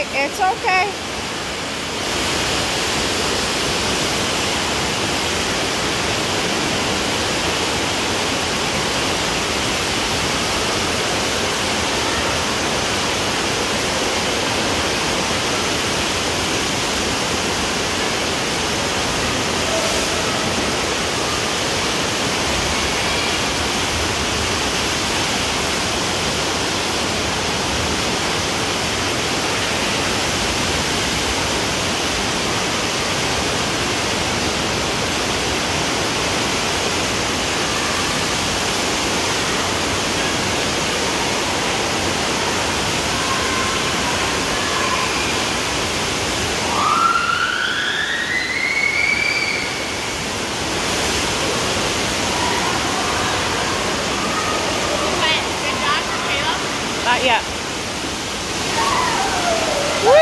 okay. It's okay. Not yet. Woo!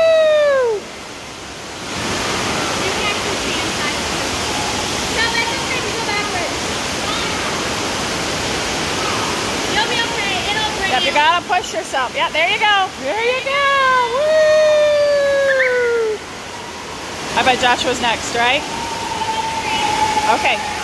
You can actually see inside. No, that's okay. You go backwards. You'll be okay. It'll bring Yep, you gotta push yourself. Yeah, there you go. There you go. Woo! I bet Joshua's next, right? Okay.